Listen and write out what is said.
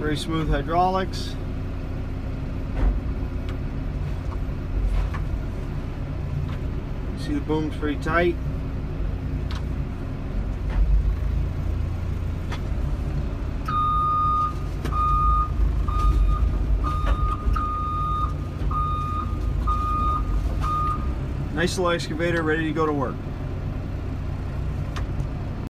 Very smooth hydraulics. You see the boom's pretty tight. Nice little excavator ready to go to work.